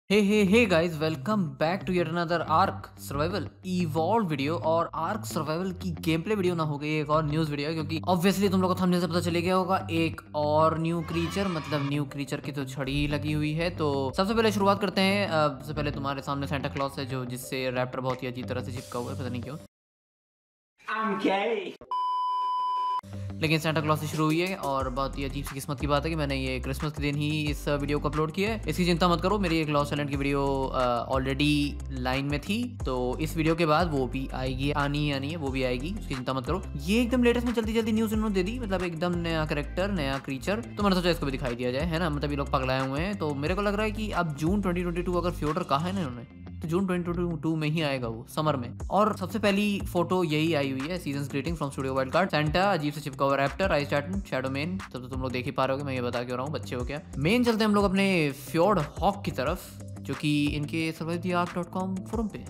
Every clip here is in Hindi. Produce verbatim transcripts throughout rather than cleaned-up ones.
Hey hey hey guys, welcome back to yet another ark survival evolved video. और आर्क सर्वाइवल की गेम प्ले वीडियो ना हो गई एक और न्यूज़ वीडियो, क्योंकि ऑब्वियसली तुम लोगों को थंबनेल से पता चले गया होगा एक और न्यू क्रीचर, मतलब न्यू क्रीचर की तो छड़ी लगी हुई है। तो सबसे पहले शुरुआत करते हैं। अ, सबसे पहले तुम्हारे सामने सेंटा क्लॉस है, जो जिससे रैप्टर बहुत ही अजीब तरह से चिपका हुआ है, पता नहीं क्यों। I'm gay. लेकिन सेंटा क्लॉज से शुरू हुई है और बहुत ही अजीब सी किस्मत की बात है कि मैंने ये क्रिसमस के दिन ही इस वीडियो को अपलोड किया है। इसकी चिंता मत करो, मेरी एक लॉस्ट टैलेंट की वीडियो ऑलरेडी लाइन में थी, तो इस वीडियो के बाद वो भी आएगी, आनी ही आनी है, वो भी आएगी, उसकी चिंता मत करो। ये एकदम लेटेस्ट में जल्दी जल्दी न्यूज इन्होंने दे दी, मतलब एकदम नया करेक्टर, नया क्रीचर, तो मैंने सोचा इसको भी दिखाई दिया जाए, है ना। मतलब ये लोग पगलाए हुए हैं, तो मेरे को लग रहा है कि अब जून ट्वेंटी ट्वेंटी टू अगर फ्योडर कहा है ना इन्होंने, तो जून ट्वेंटी ट्वेंटी टू में ही आएगा वो, समर में। और सबसे पहली फोटो यही आई हुई है, season greeting from studio wild card. Santa अजीब से चिपका हुआ raptor, ice titan, shadow man, तब तो तुम लोग देख ही पा रहे होगे, मैं ये बता क्यों रहा हूँ, बच्चे हो क्या। मेन चलते हैं हम लोग अपने फ्योर्ड हॉक की तरफ, जो कि इनके survive the arc dot com forum पे।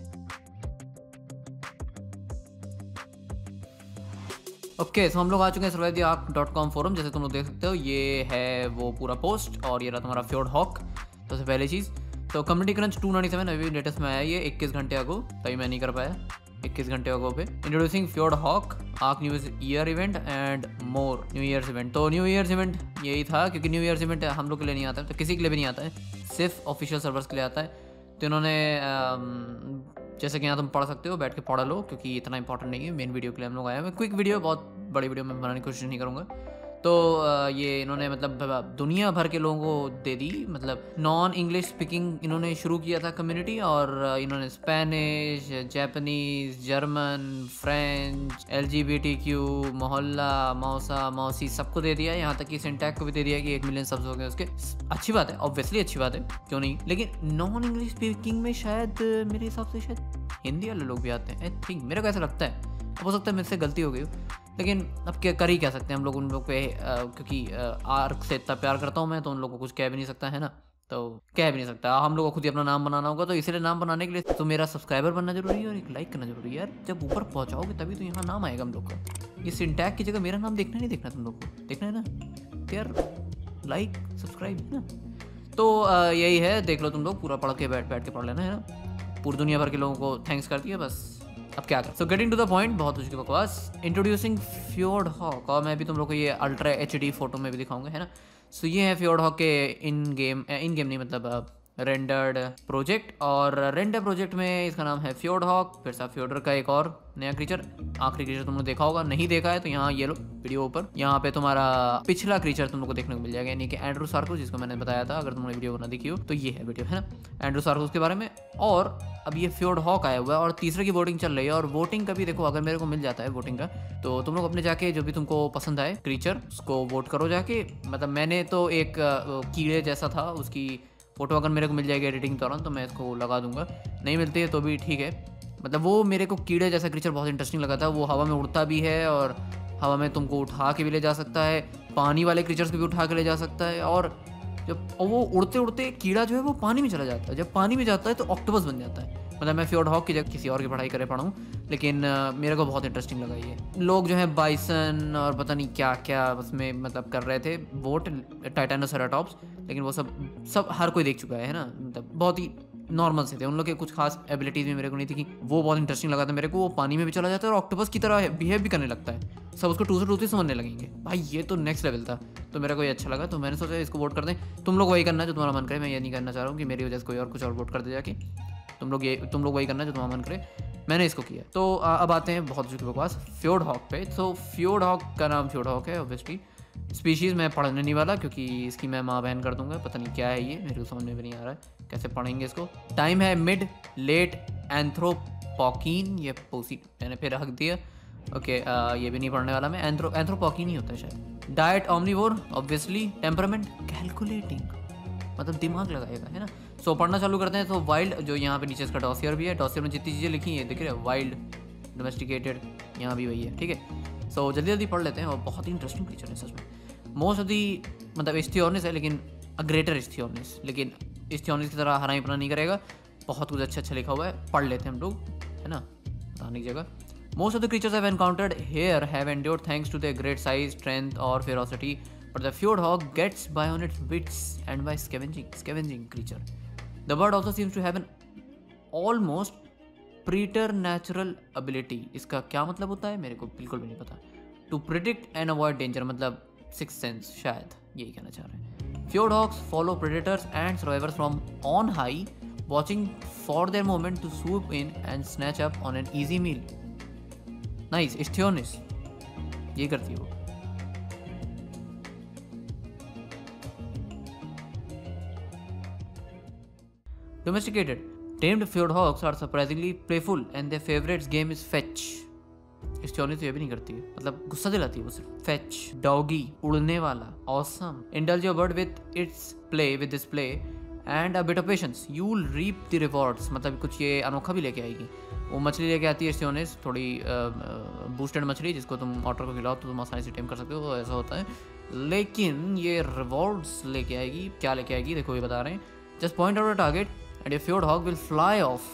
ओके okay, तो हम लोग आ चुके हैं survive the arc dot com forum. जैसे तुम लोग देख सकते हो, ये है वो पूरा पोस्ट, और ये रहा तुम्हारा फ्योर्ड हॉक। सबसे पहली चीज़ तो community crunch two ninety seven अभी लेटेस्ट में आया, ये इक्कीस घंटे अगो, तभी मैं नहीं कर पाया, इक्कीस घंटे अगो पे। Introducing fjord hawk ark new year event and more new year's event. तो न्यू ईयर्स इवेंट यही था, क्योंकि न्यू ईयर्स इवेंट हम लोग के लिए नहीं आता है, तो किसी के लिए भी नहीं आता है, सिर्फ ऑफिशियल सर्वर्स के लिए आता है। तो इन्होंने जैसे कि यहाँ तुम पढ़ सकते हो, बैठ के पढ़ लो, क्योंकि इतना इंपॉर्टेंट नहीं है, मेन वीडियो के लिए हम लोग आए हैं। क्विक वीडियो, बहुत बड़ी वीडियो में बनाने की कोशिश नहीं करूँगा। तो ये इन्होंने मतलब दुनिया भर के लोगों को दे दी, मतलब नॉन इंग्लिश स्पीकिंग इन्होंने शुरू किया था कम्युनिटी, और इन्होंने Spanish, Japanese, German, French, L G B T Q, मोहल्ला, मौसा, मौसी, सबको दे दिया। यहाँ तक कि सिंटैक को भी दे दिया कि एक मिलियन सब्स हो गए उसके। अच्छी बात है, ऑब्वियसली अच्छी बात है, क्यों नहीं। लेकिन नॉन इंग्लिश स्पीकिंग में शायद मेरे हिसाब से शायद हिंदी वाले लोग भी आते हैं, आई थिंक, मेरे को ऐसा लगता है। हो सकता है मेरे से गलती हो गई हो, लेकिन अब क्या कर ही क्या सकते हैं हम लोग उन लोग पे, आ, क्योंकि आर्क से इतना प्यार करता हूँ मैं, तो उन लोगों को कुछ कह भी नहीं सकता, है ना। तो कह भी नहीं सकता, हम लोग को खुद ही अपना नाम बनाना होगा। तो इसलिए नाम बनाने के लिए तो मेरा सब्सक्राइबर बनना जरूरी है और एक लाइक करना जरूरी है यार। जब ऊपर पहुँचाओगे तभी तो यहाँ नाम आएगा हम लोग का। ये सिंटैक की जगह मेरा नाम देखना नहीं, देखना तुम लोग को, देखना है ना, तो यार लाइक सब्सक्राइब, है ना। तो आ, यही है, देख लो तुम लोग, पूरा पढ़ के बैठ बैठ के पढ़ लेना, है ना। पूरी दुनिया भर के लोगों को थैंक्स कर दिया, बस अब क्या कर। So getting to the point, बहुत कुछ की बकवास। इंट्रोड्यूसिंग फ्योर्ड हॉक, और मैं भी तुम लोग को ये अल्ट्रा एच डी फोटो में भी दिखाऊंगा, है ना। सो so, ये है फ्योर्ड हॉक के इन गेम इन गेम नहीं मतलब रेंडर्ड प्रोजेक्ट, और रेंडर प्रोजेक्ट में इसका नाम है फ्योर्ड हॉक। फिर सा फ्योर्डर का एक और नया क्रीचर, आखिरी क्रीचर तुमने देखा होगा, नहीं देखा है तो यहाँ ये लो वीडियो ऊपर, यहाँ पे तुम्हारा पिछला क्रीचर तुम लोग को देखने को मिल जाएगा, यानी कि एंड्रू सार्कोस, जिसको मैंने बताया था। अगर तुमने वीडियो ना देखी हो तो ये है वीडियो, है ना, एंड्रू सार्कोस के बारे में। और अब ये फ्योर्ड हॉक आया हुआ है और तीसरे की वोटिंग चल रही है, और वोटिंग का भी देखो, अगर मेरे को मिल जाता है वोटिंग का, तो तुम लोग अपने जाके जो भी तुमको पसंद आए क्रीचर उसको वोट करो जाके। मतलब मैंने तो एक कीड़े जैसा था, उसकी फोटो अगर मेरे को मिल जाएगी एडिटिंग के दौरान तो मैं इसको लगा दूंगा, नहीं मिलती है तो भी ठीक है। मतलब वो मेरे को कीड़े जैसा क्रीचर बहुत इंटरेस्टिंग लगा था। वो हवा में उड़ता भी है, और हवा में तुमको उठा के भी ले जा सकता है, पानी वाले क्रीचर्स को भी उठा के ले जा सकता है, और जब वो उड़ते उड़ते कीड़ा जो है वो पानी में चला जाता है, जब पानी में जाता है तो ऑक्टोपस बन जाता है। मतलब मैं फ्योर्ड हॉक की जगह किसी और की पढ़ाई करे पढ़ा हूँ, लेकिन uh, मेरे को बहुत इंटरेस्टिंग लगा ये। लोग जो है बाइसन और पता नहीं क्या क्या उसमें मतलब कर रहे थे वोट, टाइटेनोसेराटॉप्स, लेकिन वो सब सब हर कोई देख चुका है, है ना। मतलब बहुत ही नॉर्मल से थे, उन लोग के कुछ खास एबिलिटीज़ भी मेरे को नहीं थी कि वो बहुत इंटरेस्टिंग लगा था मेरे को। वो पानी में भी चला जाता है और ऑक्टोपस की तरह बिहेव भी करने लगता है, सब उसको टू से टू से समझने लगेंगे। भाई ये तो नेक्स्ट लेवल था, तो मेरे को ये अच्छा लगा, तो मैंने सोचा इसको वोट कर दें। तुम लोग वही करना जो तुम्हारा मन करे, मैं ये नहीं करना चाह रहा हूँ कि मेरी वजह से कोई और कुछ और वोट कर दे जाके। तुम लोग ये तुम लोग वही करना जो तुम्हारा मन करे, मैंने इसको किया। तो आ, अब आते हैं बहुत चुके बकवास फ्योर्ड हॉक पे। तो फ्योर्ड हॉक का नाम फ्योर्ड हॉक है ऑब्वियसली, स्पीशीज़ मैं पढ़ने नहीं वाला, क्योंकि इसकी मैं माँ बहन कर दूंगा, पता नहीं क्या है ये, मेरे को समझ में भी नहीं आ रहा है कैसे पढ़ेंगे इसको। टाइम है मिड लेट एंथ्रोपॉकीन, ये पोसी मैंने फिर रख दिया, ओके। आ, ये भी नहीं पढ़ने वाला मैं, एंथ्रो एंथ्रोपॉकीन ही होता है शायद। Diet omnivore obviously, temperament calculating, मतलब दिमाग लगाएगा, है ना। सो so, पढ़ना चालू करते हैं। तो वाइल्ड, जो यहाँ पे नीचे इसका डॉसियर भी है, डॉसियर में जितनी चीज़ें लिखी हैं दिख रहे हैं, वाइल्ड, डोमेस्टिकेटेड, यहाँ भी वही है, ठीक है। सो so, जल्दी जल्दी पढ़ लेते हैं, और बहुत ही इंटरेस्टिंग क्रीचर है सच में। मोस्ट ऑफ दी मतलब इस्थियोनिस है, लेकिन अ ग्रेटर इस्थियोनिस, लेकिन इस्थियोनिस की तरह हराई पना नहीं करेगा, बहुत कुछ अच्छा अच्छा लिखा हुआ है, पढ़ लेते हैं हम लोग, है ना, बताने की जगह। Most of the creatures have encountered here have endured thanks to their great size, strength और ferocity, but the fjord hog gets by on its wits and by scavenging scavenging creature। The bird also seems to have an almost preternatural ability. इसका क्या मतलब होता है मेरे को बिल्कुल भी नहीं पता। To predict and avoid danger, मतलब सिक्स सेंस, शायद यही कहना चाह रहे हैं। Fjord hawks follow predators and survivors from on high, watching for their moment to swoop in and snatch up on an easy meal. Nice, Ichthyornis ये करती है वो। Domesticated, tamed fjord hawks are surprisingly playful and their favorite game is fetch. इस्टियोनिस तो ये भी नहीं करती है, मतलब गुस्सा दिलाती है वो सिर्फ। फेच, डॉगी, उड़ने वाला, awesome. Indulge your bird with its play with this play and a bit of patience, you will reap the rewards. मतलब कुछ ये अनोखा भी लेके आएगी। वो मछली लेके आती है इस्टियोनिस, थोड़ी बूस्टेड मछली, जिसको तुम ऑटर को खिलाओ तो तुम आसानी से टेम कर सकते हो, ऐसा होता है। लेकिन ये रिवॉर्ड्स लेके आएगी। क्या लेके आएगी देखो, ये बता रहे हैं। Just point out a target and your fjord hawk will fly off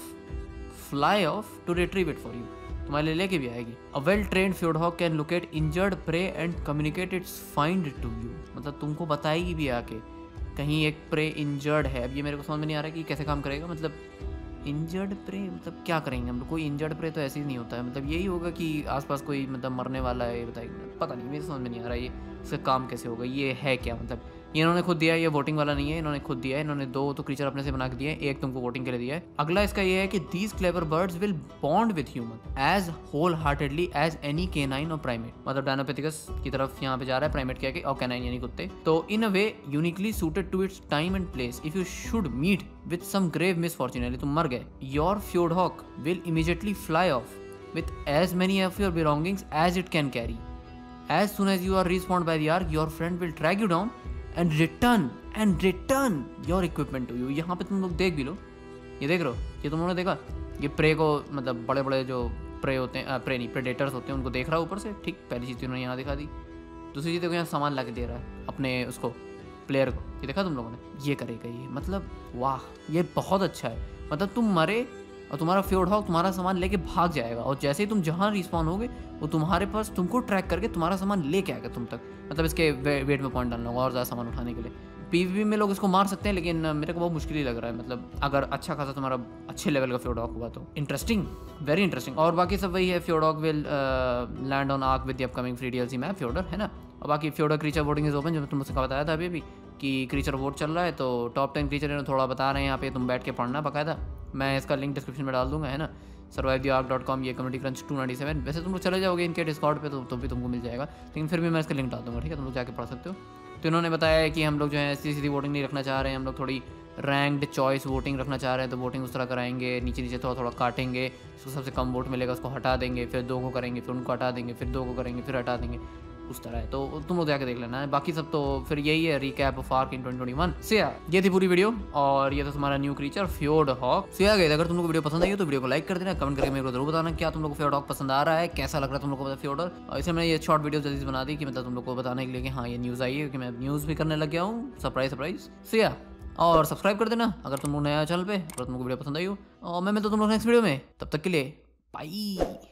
fly off to retrieve it for you. तुम्हारे लिए लेके भी आएगी। A well trained fjord hawk can locate injured prey and communicate its find to you. मतलब तुमको बताएगी भी आके कहीं एक प्रे इंजर्ड है। अब ये मेरे को समझ में नहीं आ रहा है कि कैसे काम करेगा। मतलब इंजर्ड प्रे मतलब क्या करेंगे हम लोग? कोई इंजर्ड प्रे तो ऐसे ही नहीं होता है। मतलब यही होगा कि आसपास कोई मतलब मरने वाला है, बताएगी। पता नहीं, मेरे समझ में नहीं आ रहा है ये इसका काम कैसे होगा। ये है क्या? मतलब ये इन्होंने खुद दिया है, ये वोटिंग वाला नहीं है, इन्होंने खुद दिया है। इन्होंने दो तो क्रीचर अपने से बना के दिए हैं, एक तुमको वोटिंग के लिए दिया है। अगला इसका ये है कि these clever birds will bond with human as wholeheartedly as any canine और प्राइमेट। मतलब डायनोपेथिकस की तरफ यहाँ पे जा रहा है, प्राइमेट के आगे, और कैनाइन यानी कुत्ते। तो in a way uniquely suited to its time and place. If you should meet with some grave misfortune, यानी तुम मर गए, your fjord hawk will immediately fly off with as many of your belongings as it can carry. As soon as you are respawned by the ark, your friend will drag you down and return and return your equipment to you. यहाँ पे तुम लोग देख भी लो, ये देख रहे हो, ये तुम लोगों ने देखा, ये प्रे को मतलब बड़े बड़े जो प्रे होते हैं, प्रे नहीं प्रेडेटर्स होते हैं, उनको देख रहा है ऊपर से। ठीक, पहली चीज़ उन्होंने यहाँ दिखा दी। दूसरी चीज़ देखो, यहाँ सामान ला के दे रहा है अपने उसको प्लेयर को, ये देखा तुम लोगों ने? ये करेगा ये, मतलब वाह, ये बहुत अच्छा है। मतलब तुम मरे और तुम्हारा फ्योर्ड हॉक तुम्हारा सामान लेके भाग जाएगा, और जैसे ही तुम जहाँ रिस्पॉन होगे वो तुम्हारे पास तुमको ट्रैक करके तुम्हारा सामान लेके आएगा तुम तक। मतलब इसके वे, वेट में पॉइंट डालना होगा और ज़्यादा सामान उठाने के लिए। पीवीपी में लोग इसको मार सकते हैं, लेकिन मेरे को बहुत मुश्किल ही लग रहा है। मतलब अगर अच्छा खासा तुम्हारा अच्छे लेवल का फ्योर्ड हॉक हुआ तो इंटरेस्टिंग, वेरी इंटरेस्टिंग। और बाकी सब वही है, fjord hawk will land on Ark with the upcoming free DLC map Fjordur, है ना। और बाकी Fjordur creature voting is open, जो तुमसे बताया था अभी अभी कि क्रीचर वोट चल रहा है। तो टॉप टेन क्रीचर इन्होंने थोड़ा बता रहे हैं यहाँ पे, तुम बैठ के पढ़ना बाकायदा। मैं इसका लिंक डिस्क्रिप्शन में डाल दूंगा, है ना। Survive the arc dot com, ये community crunch two ninety seven. वैसे तुम लोग चले जाओगे इनके डिस्कॉर्ड पे तो, तो भी तुमको मिल जाएगा, लेकिन फिर भी मैं इसका लिंक डाल दूंगा, ठीक है, तुम लोग जाके पढ़ सकते हो। तो इन्होंने बताया है कि हम लोग जो है सीधी सीधी वोटिंग नहीं रखना चाह रहे हैं, हम लोग थोड़ी रैंक्ड चॉइस वोटिंग रखना चाह रहे हैं। तो वोटिंग उस तरह कराएंगे, नीचे नीचे थोड़ा थोड़ा काटेंगे, जिसको सबसे कम वोट मिलेगा उसको हटा देंगे, फिर दो को करेंगे, फिर उनको हटा देंगे, फिर दो को करेंगे, फिर हटा देंगे, उस तरह है। तो तुम लोग जाके देख लेना है। बाकी सब तो फिर यही है, recap of Ark in twenty twenty one से। ये थी पूरी वीडियो, और ये था तुम्हारा न्यू क्रीचर फ्योर्ड हॉक। से आ गए, अगर तुम लोग वीडियो पसंद आई हो तो वीडियो को लाइक कर देना, कमेंट करके मेरे को जरूर बताना क्या तुम लोग को फ्योर्ड हॉक पसंद आ रहा है, कैसा लग रहा है तुम लोग को फ्योर्डर। और इसलिए मैंने ये शॉर्ट वीडियो जल्दी से बना दी कि मतलब तुम लोग को बताने के लिए कि हाँ ये न्यूज़ आई है, क्योंकि मैं न्यूज़ भी करने लग गया हूँ, सरप्राइज सरप्राइज से। और सब्सक्राइब कर देना अगर तुम लोग नया चैनल पे, अगर तुमको वीडियो पसंद आई हो। और मैं मिलता हूं तुम लोग नेक्स्ट वीडियो में, तब तक के लिए बाय।